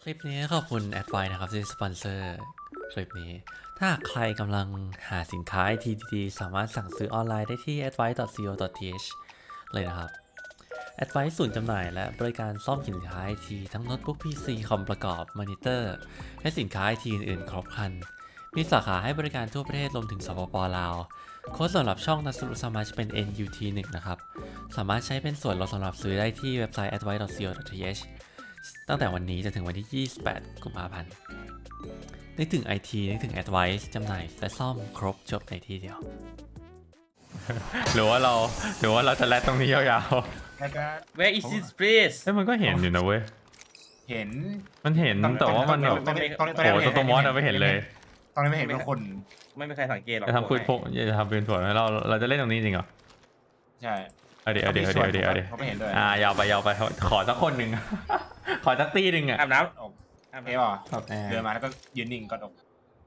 ลิปนี้ขอบคุณแอดไวนะครับที่สปอนเซอร์คลิปนี้ถ้าใครกำลังหาสินค้า IT ดีๆสามารถสั่งซื้อออนไลน์ได้ที่ advice.co.th เลยนะครับ Advice ศูนย์จำหน่ายและบริการซ่อมสินค้า IT ทั้งโน้ตบุ๊ก PC คอมประกอบมอนิเตอร์และสินค้า IT อื่นๆครบครันมีสาขาให้บริการทั่วประเทศรวมถึงสปป.ลาวโค้ดสำหรับช่องนัสรุสมาจะเป็น NUT1 นะครับสามารถใช้เป็นส่วนลดสำหรับซื้อได้ที่เว็บไซต์ advice.co.th ตั้งแต่วันนี้จนถึงวันที่ 28 กุมภาพันธ์นึกถึง IT นึกถึง Advice จำหน่ายและซ่อมครบจบในที่เดียว หรือว่าเราจะแลดตรงนี้ยาวๆ Where is this place มันก็เห็นอยู่นะเว้ยมันเห็นแต่ว่ามันแบบโอ้ตัวมอสเราไม่เห็นเลยตอนนี้ไม่เห็นคนไม่มีใครสังเกตหรอกจะทำปืนพกจะทำปืนถ่วงเราจะเล่นตรงนี้จริงเหรอใช่เอาดิเขาไม่เห็นด้วยยาวไปขอสักคนหนึ่งขอสักตีหนึ่งอ่ะอาบน้ำอาบน้ำเดินมาแล้วก็ยืนนิ่งกอดอก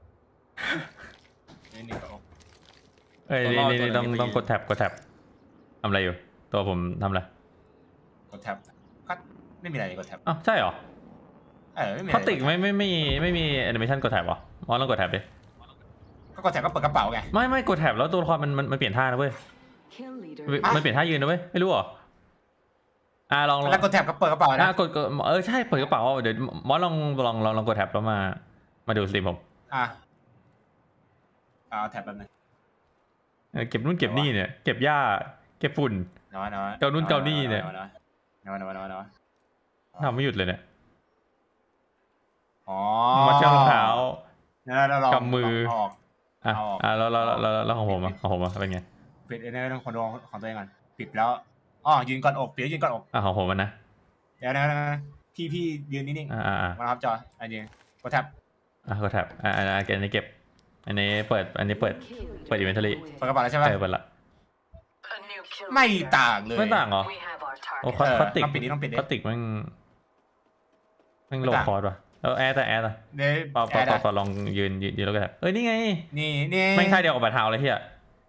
ยืนนิ่งกอดอกนี่ต้องกดแท็บทำอะไรอยู่ตัวผมทำอะไรกดแท็บก็ไม่มีอะไรกดแท็บอ้าวใช่เหรอไม่มีพลาสติกไม่มีแอนิเมชันกดแท็บหรอมอสลองกดแท็บดิก็กดแท็บก็เปิดกระเป๋าไงไม่กดแท็บแล้วตัวละครมันเปลี่ยนท่านะเว้ยมันเปลี่ยนท่ายืนนะเว้ยไม่รู้หรอลองแล้วกดแท็บก็เปิดกระเป๋านะกดใช่เปิดกระเป๋าเดี๋ยวมอสลองกดแท็บแล้วมาดูสตรีมผมเอาแท็บแบบนึงเก็บนู่นเก็บนี่เนี่ยเก็บหญ้าเก็บฝุ่นเกานู่นเกานี่เนี่ยทำไม่หยุดเลยเนี่ยมาเชือกรองเท้ากำมือแล้วของผมเป็นไงปิดในเรื่องของตัวเองก่อนปิดแล้วยืนกอดอกปิดยืนกอดอกของผมนะเดี๋ยวนะพี่ยืนนิ่งๆมาครับจออันนี้กดแท็บกดแท็บอันนี้เก็บอันนี้เปิดอีเวนทอรี่เปิดกระเป๋าแล้วใช่ไหมเปิดละไม่ต่างเลยไม่ต่างเหรอโอ้พลาสติกต้องปิดพลาสติกมันโลคอร์ดว่ะแล้วแอร์ปอลองยืนแล้วก็แบบนี่ไงนี่ไม่ใช่เดียวกับบัตรเท้าเลยเฮีย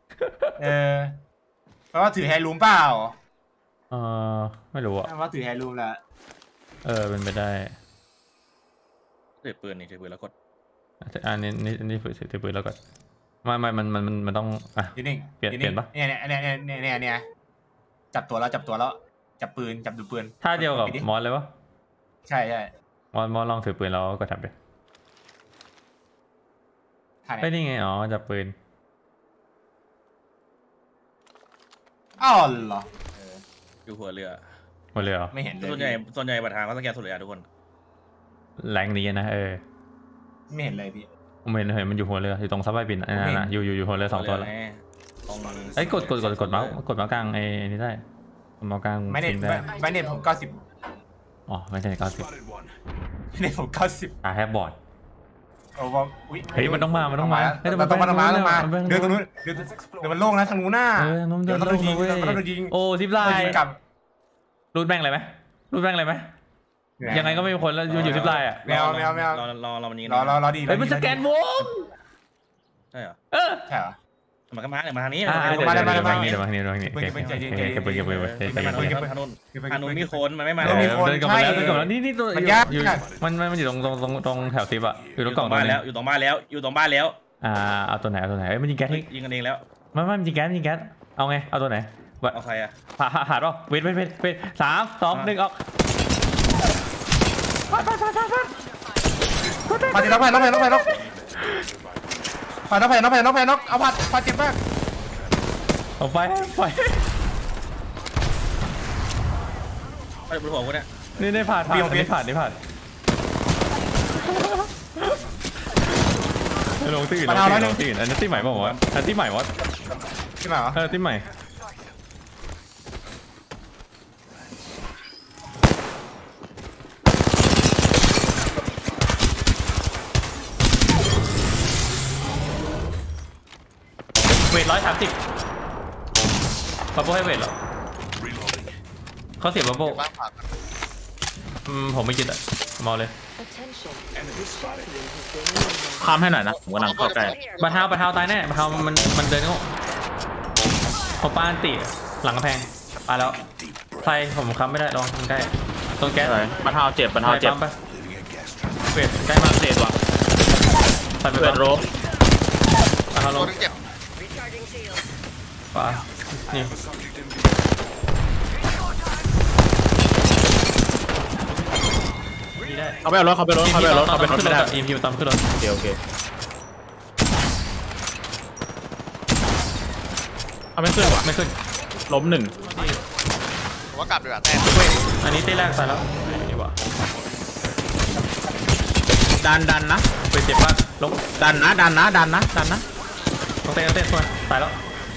เพราะว่าถือแฮร์รูมเปล่าไม่รู้อะว่าถือแฮร์รูมละเป็นไปได้ถือปืนแล้วกดอันนี้ถือปืนแล้วกดมันต้องนิ่งเปลี่ยนปะเนี่ยจับตัวแล้วจับปืนจับดูปืนท่าเดียวกับมอสเลยวะใช่มอสลองถือปืนแล้วก็ทำไปไม่นี่ไงจับปืนเหรออยู่หัวเรือไม่เห็นเลยส่วนใหญ่ประธานก็สแกนสุดเลยทุกคนแรงนี้นะไม่เห็นเลยพี่ผมเห็นมันอยู่หัวเรืออยู่ตรงซับไบบินอยู่หัวเรือ2ตัวแล้วกดเมาส์กลางนี่ได้เมาส์กลางไม่เน็ตผม90 ไม่ใช่90 เน็ตผม90 แฮปบอร์ดเฮ้ยมันต้องมาเดินตรงนู้นเดี๋ยวมันโล่งนะทางนู้นหน้าเดี๋ยวเรายิงซิปไลน์รูดแบงเลยไหมยังไงก็ไม่มีคนแล้วอยู่ซิปไลน์แมวรอวันนี้รอดีมันสแกนวงใช่เหรอใช่เหรอมันก็มามาทางนี้มาทางนี้ทางนู้นมีคนมันไม่มาเดินกลับมาแล้วนี่ตัวมันอยู่ตรงแถวซิปอะอยู่ตรงกล่องบ้านแล้วอยู่ตรงบ้านแล้วเอาตัวไหนมันยิงแก๊สยิงกันเองแล้วมันยิงแก๊สเอาไงเอาตัวไหนเอาใครอะหาดป่ะเวท3 2 1ออกมาดิน้องแพนเอาผัดเจ็บมากเอาไฟบนหัวกูเนี่ยนี่ผ่านลงที่อื่นอันนี้ที่ใหม่ป่ะวะที่ใหม่วะที่ใหม่เหรอที่ใหม่เวท130บับเบิ้ลให้เวทเหรอเขาเสียบับเบิ้ลผมไม่คิดอะมองเลยข้ามให้หน่อยนะผมกำลังเข้าใกล้บัตรเท้าตายแน่บัตรเท้ามันเดินงูเขาปาอันติหลังกระแพงปาแล้วไฟผมค้ำไม่ได้ลองใกล้ตรงแก๊สบัตรเท้าเจ็บเวทใกล้มากเศษว่ะใส่ไปเป็นโรบลงเจ็บป่ะนี่เขาไปเอารถไม่ได้อีมฮิวตามขึ้นรถโอเคเอาไม่ขึ้นล้ม1 ผมว่ากลับดีกว่าแต่อันนี้ตีแรกใส่แล้วนี่วะดันนะไปเจ็บมากลงดันนะต้องเต้นมาตายแล้ว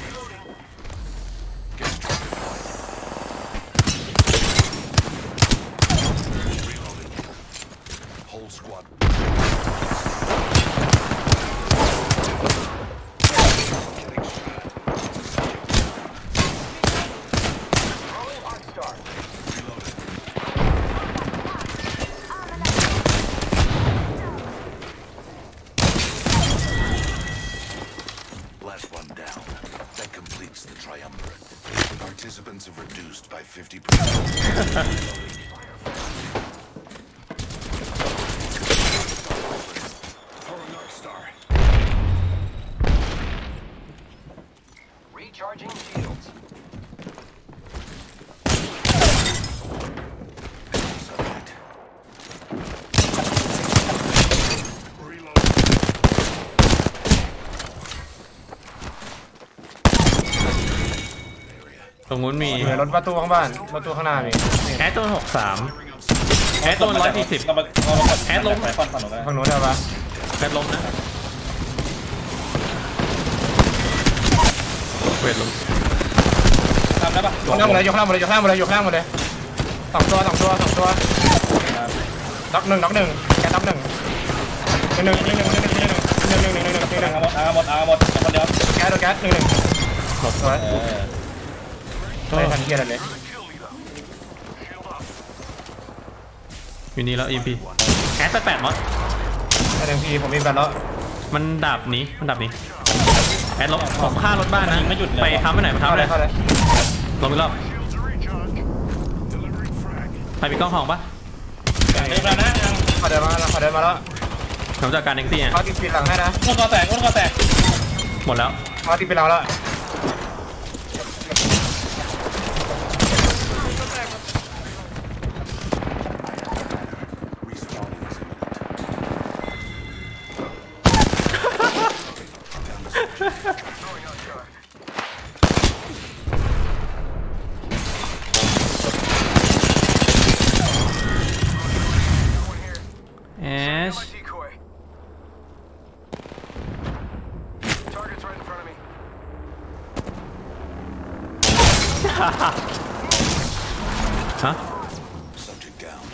Participants have reduced by 50%. For a North Star. Recharging shields. Subject. Reload. ตรงนู้นมีรถประตูข้างบ้านประตูข้างหน้ามีแอดตัว63แอดตัว140แอดล้มฝั่งนู้นได้ปะแอดล้มนะเวทล้มทำได้ปะยกข้างหมดเลยยกข้างหมดเลย2 ตัวน็อกหนึ่งแกน็อกหนึ่งหนึ่งหมดคนเดียวแก๊ส1หมดสวยไม่ทันเกียร์เลยวินี่แล้ว EP แอด8มอสไอ้1 P ผมมีแบตแล้วมันดับนี้แอดลบผมฆ่ารถบ้านนะไม่หยุดไปค้ำไปไหนมาค้ำอะไรลงอีกรอบใครมีกล้องห้องปะเดินมานะขอเดินมาแล้วผมจัดการเองซี่เขาติดปิดหลังให้นะก้นคอแตกหมดแล้วเขาติดปิดเราแล้วฮะ Subject down.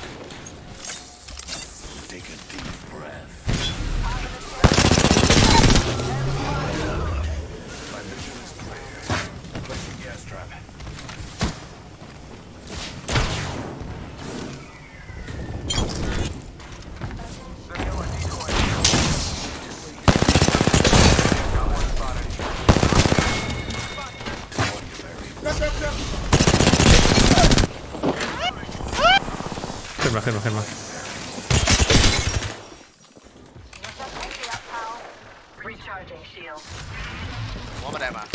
Take a deep breath. My mission is clear. Placing gas trap. ขึ้นมาว่ามาได้มา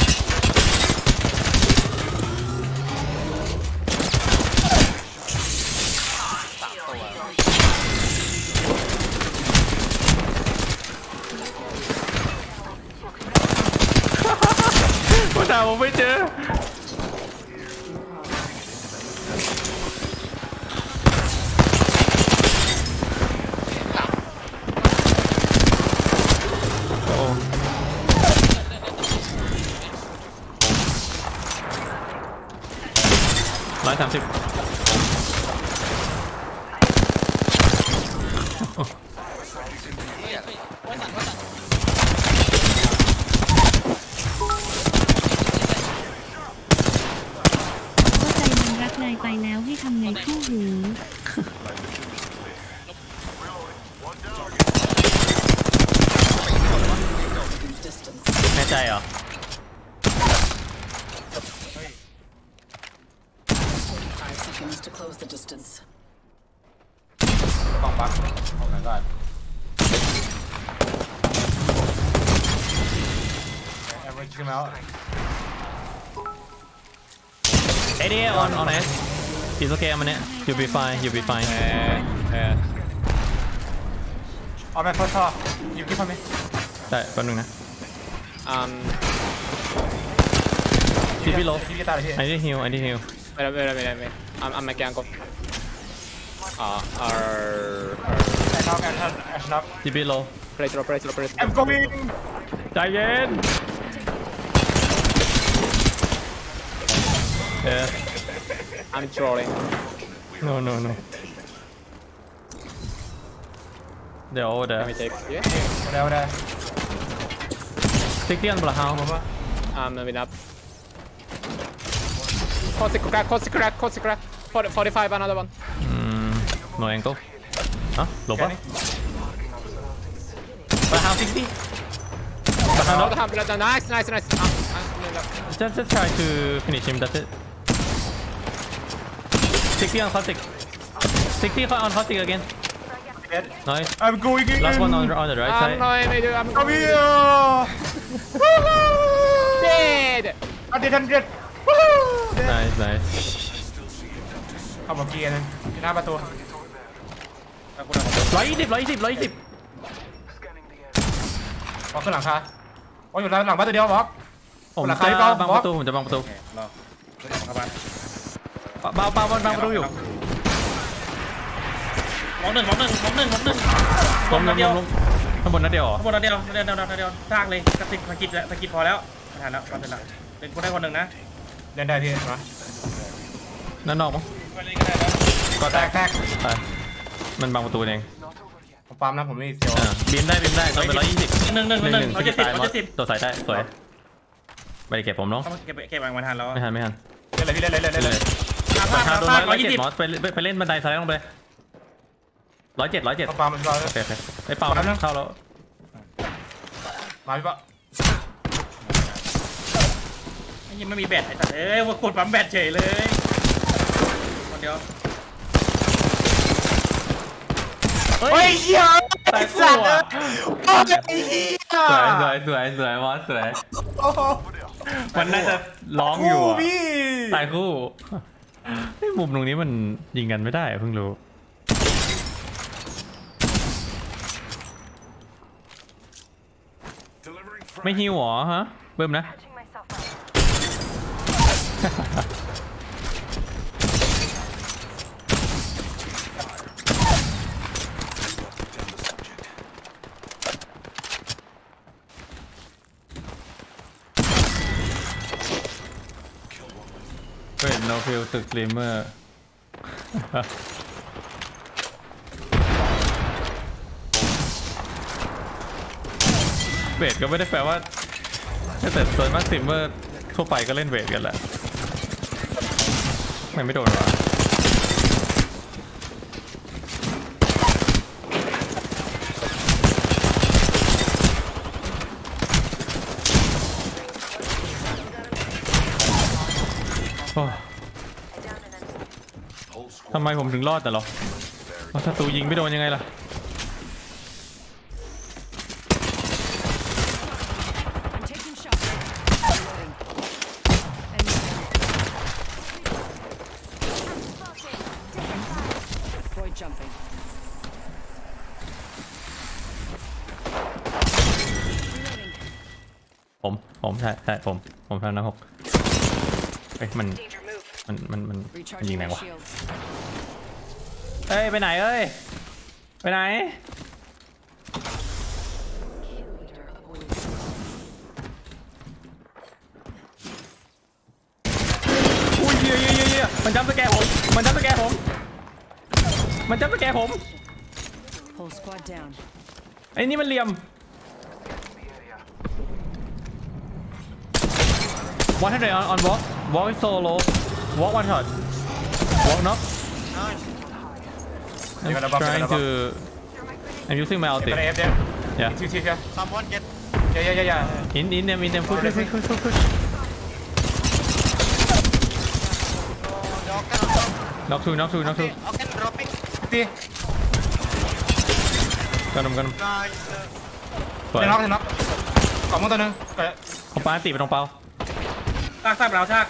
ว่าแต่ผมไม่เจอ130เข้าใจมันรักนายไปแล้วให้ทำไงคู่หูแน่ใจเหรอกล้องปั๊บ my god everyone come out ไอ้นี่ on S It's okay มันเนี่ย you'll be fine you'll be fine on my first talk you keep on me ได้แป๊บนึงนะพี่พี่โลพี่ตายเลยพี่ I need heal I need heal wait I'm making go action up TP low press I'm going ใจเย็น I'm trolling no they're over there let me take yeah ได้ 60 on Blahal I'm moving up Close crack 45 another one no angle ฮะหลบปะ Blahal 60 another nice just try to finish him that's it 60 on classic 60 on classic again nice I'm going in last one on the right side come here dead 100 nice เข้ามาเกียร์นึงหน้าประตู 120 บล็อกขึ้นหลังคาบล็อกอยู่หลังบ้านตัวเดียวบล็อกผมจะบังประตูผมจะบังประตูรอเข้ามาบังประตูอยู่มองหนึ่งล้มข้างบนนัดเดียวข้างบนนัดเดียวซากเลยสกิดพอแล้วไม่ทันแล้วตอนเป็นหลักเป็นคนได้คนหนึ่งนะเล่นได้พี่มานั่นนอกมั้งไปเล่นก็ได้แล้วก็แตกไปมันบังประตูเองผมปั๊มนะผมไม่เสียวบีมได้ตอนเป็น120 หนึ่ง170 ตัวใส่ได้สวยไม่ได้เก็บผมเนาะต้องเก็บมาทันแล้วไม่ทันเล่นเลยพี่เล่นประธานโดน 120 มอสไปเล่นบันไดสไลด์ลงไป107 ผมปั๊มมันก็โอเคไอ้เปล่าเข้าแล้วมาพี่ปะยังไม่มีแบตไอ้สัตว์ว่ากดปั๊มแบตเฉยเลยคนเดียวเฮ้ยเหี้ยไอ้สัตว์โอ้ยไอ้เหี้ยสวยมอสสวยมันน่าจะร้องอยู่พี่ตายคู่มุมตรงนี้มันยิงกันไม่ได้เพิ่งรู้ไม่ฮิวหรอฮะเบิ่มนะ Wait no feel ตึก streamer เวทก็ไม่ได้แปลว่าแต่ส่วนมากสตรีมเมอร์ทั่วไปก็เล่นเวทกันแหละไม่โดนหรอทำไมผมถึงรอดแต่หรอศัตรูยิงไม่โดนยังไงล่ะผมใช่ผมทำนะ6เอ้ยมันยิงไหนวะเอ้ยไปไหนเอ้ยไปไหนอุ้ยเหี้ยมันจับสแกร์ผมไอ้นี่มันเหลี่ยม100 on walk is so low walk one shot walk knock I'm trying to I'm using my ulti yeah someone get yeah in them push knock two okay dropping กันนมสวยเทน็อกกล่องมือตัวนึงผมปาตีไปตรงเปาซากเราซาก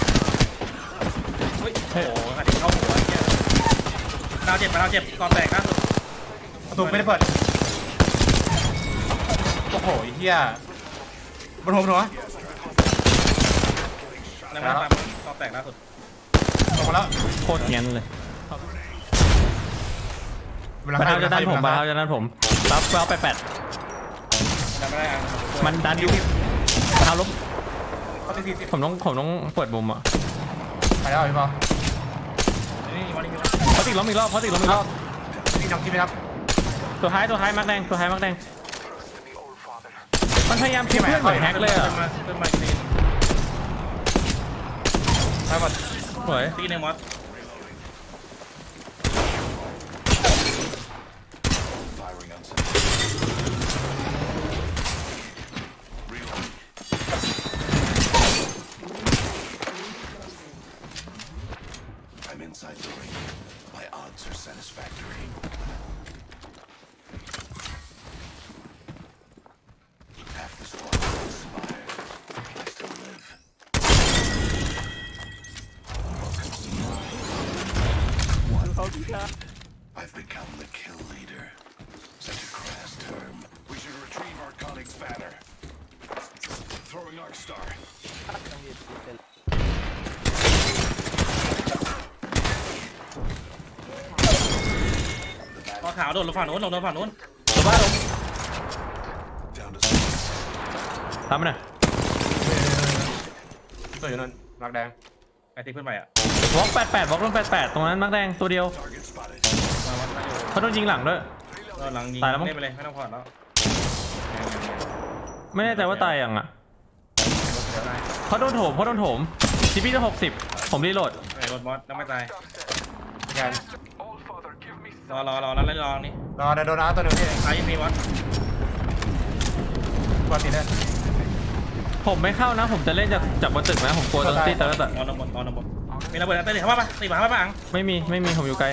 เฮ้ยโอ้โหอันนี้เข้าหัวเนี่ยเราเจ็บก่อนแตกล่าสุดประตูไม่ได้เปิดโอ้โหเฮียบนหัวแล้วตามก่อนแตกล่าสุดลงมาแล้วโคตรเงี้ยนเลยเวลาบาเท้าจะดันผมรับเราไป8 จำไม่ได้อ่ะมันดันอยู่บาเท้าล้มเขาตี40 ผมต้องเปิดมุมอ่ะไปแล้วพี่บอลนี่วันนี้เขาติดล้มอีกรอบนี่น้องกินไหมครับตัวท้ายมักแดงมันพยายามคิดเพื่อนเหมือนแฮกเลยอ่ะเพิ่มมาตีไปหมดสวยตีในมอส Firing on some. I'm inside the ring. My odds are satisfactory. Half the squad expired. I still live. I've become the kill leader. Such a crass term. We should retrieve our colleague's banner. Throwing Arc Star. ก็ขาวโดนลงฝั่งนู้นตัวบ้าลง Down to ทำมันหน่อยตัวอยู่นั่นรักแดงไอ้ที่เพื่อนใหม่อ่ะวอล์ก88วอล์กลง88ตรงนั้นมักแดงตัวเดียว target spotted. เขาโดนยิงหลังด้วยหลังยิงตายแล้วมั้งเล่นไปเลยไม่ต้องผ่อนแล้วไม่แน่ใจว่าตายยังอ่ะเขาโดนโถมทีพีจะ60ผมรีโหลดไอ้รถมอสต้องไม่ตายงานรอแล้วเล่นรอนี่รอโดนอาตัวหนึ่งพี่ตายยังมีมอสกดติดเลยผมไม่เข้านะผมจะเล่นจากบนตึกนะผมกลัวโดนตีแต่ละแต่นอนบนมีระเบิดอะไรตีเข้ามาปะตีมาเข้ามาปะอังไม่มีผมอยู่ไกล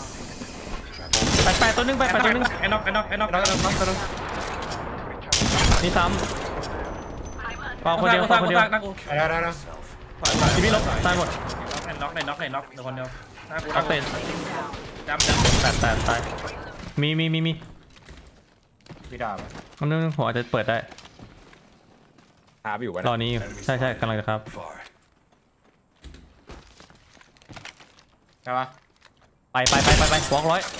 88ตัวนึง88ตัวนึงไอ้น็อกน้องตัวนึงนี่ซ้ำเปล่าคนเดียวนักกูได้ทีพีลบตายหมดน็อกเดี๋ยวคนเดียวนักกูออกเตนจำ 8ตายมีพี่ดาบมันนึงผมอาจจะเปิดได้หาไปอยู่วะรอนี้อยู่ใช่กำลังจะครับ Far. ใช่ปะไปวอล์ก100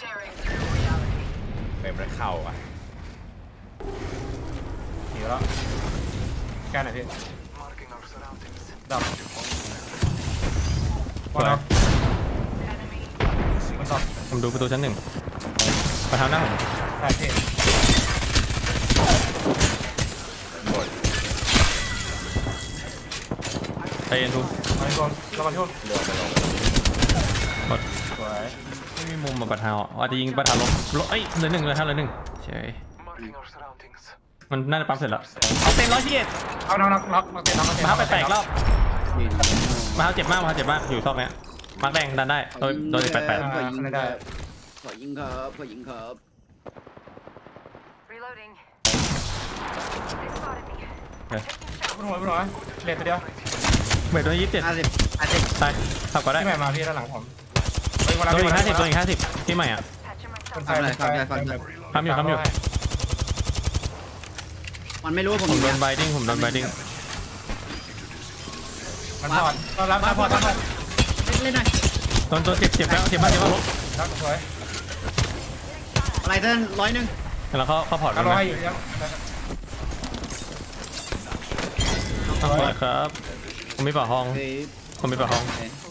เต็มแล้วเข้าอ่ะหิวแล้วแกไหนพี่ดับพอแล้วมันดับผมดูประตูชั้น1ประธานหน้าผมใช่พี่ใจเย็นทูมาที่ผมเรามาที่ผมหมดสวยไม่มีมุมมาประธานอาจจะยิงประธานลบเอ้ยเหลือ1เฉยมันน่าจะปั๊มเสร็จแล้วเอาเต็ม121 เอาน็อกเตะน็อกมาเข้าไปแตกรอบมาเข้าเจ็บมากอยู่ซอกเนี้ยมาร์คแดงดันได้โดย88 ไม่ได้ขอยิงครับ Reloading. They spotted me. บนหัวเลนตัวเดียวเบรดโดน27 50 ตายขับก็ได้ที่ใหม่มาพี่ด้านหลังผมตัวอีก50ที่ใหม่อ่ะคนไทฟัยงเลยฟังทำอยู่มันไม่รู้ว่าผมผมโดยินงไบดิ้งมันพอดรับพอดเล่นหน่อยโดนตัวเจ็บแล้วลบรับสวยอะไรเต้น100 แล้วเขาพอร์ตอร่อยอยู่ยังครับผมมีป่าห้องเฮ้ยผมมีป่าห้องโอเค